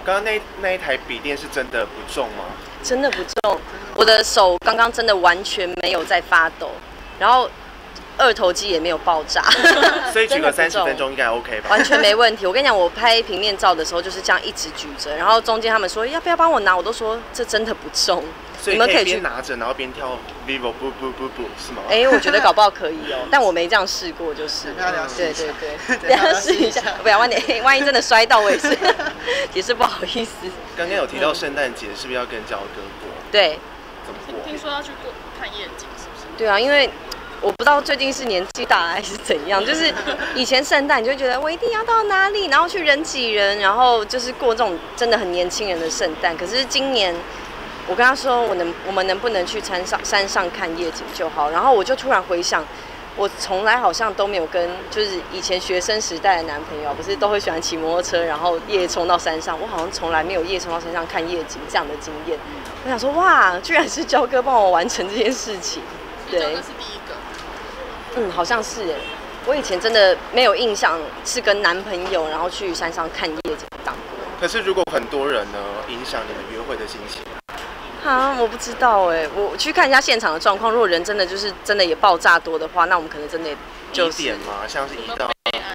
刚刚那一台笔电是真的不重吗？ 真的不重，我的手刚刚真的完全没有在发抖，然后二头肌也没有爆炸， 所以举个30分钟应该 OK 吧？ 完全没问题。我跟你讲，我拍平面照的时候就是这样一直举着，然后中间他们说要不要帮我拿，我都说这真的不重。 所以可以边拿着，然后边跳 vivo 不是吗？ 我觉得搞不好可以哦，但我没这样试过，就是。对，等下试一下，不然万一真的摔到，我也是不好意思。 刚刚有提到圣诞节，是不是要跟焦哥过？ 对。 怎么过？听说要去看夜景，是不是？ 对啊，因为我不知道最近是年纪大还是怎样，就是以前圣诞你就会觉得我一定要到哪里，然后去人挤人，然后就是过这种真的很年轻人的圣诞。可是今年。我跟他说，我们能不能去山上看夜景就好？然后我就突然回想，我从来好像都没有跟就是以前学生时代的男朋友，不是都会喜欢骑摩托车，然后夜冲到山上。我好像从来没有夜冲到山上看夜景这样的经验。我想说，哇，居然是焦哥帮我完成这件事情。 对，焦哥是第一个。 好像是耶。我以前真的没有印象是跟男朋友然后去山上看夜景当过。 可是如果很多人呢，影响你们约会的心情？ 我不知道我去看一下现场的状况。如果人真的也爆炸多的话，那我们可能真的就是点嘛，像是移到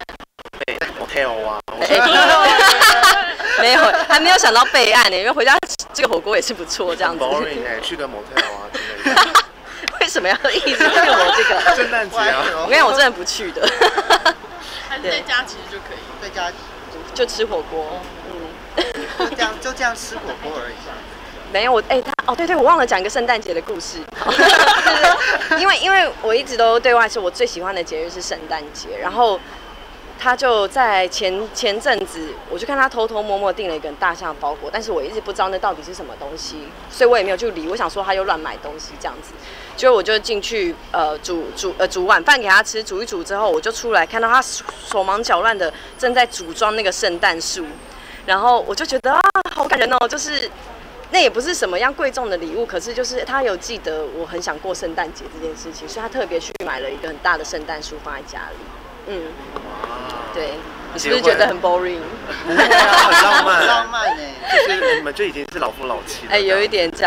motel 啊， 没有，还没有想到备案因为回家这个火锅也是不错，这样子。 boring 去个 motel 啊之类的。 为什么要一直问我这个？ 圣诞节啊！ 我跟你讲，我真的不去的。 还是在家其实就可以， 在家就吃火锅。 就这样吃火锅而已。 没有对，我忘了讲一个圣诞节的故事。因为我一直都对外说，我最喜欢的节日是圣诞节。然后他就在前阵子，我就看他偷偷摸摸订了一个很大箱的包裹，但是我一直不知道那到底是什么东西，所以我也没有去理。我想说他又乱买东西这样子，结果我就进去煮晚饭给他吃，煮一煮之后，我就出来看到他手忙脚乱的正在组装那个圣诞树，然后我就觉得好感人哦，就是。那也不是什么样贵重的礼物，可是就是他有记得我很想过圣诞节这件事情，所以他特别去买了一个很大的圣诞树放在家里。对，你是不是觉得很 boring？ 不会啊，很浪漫， 浪漫就是你们就已经是老夫老妻了。 有一点这样。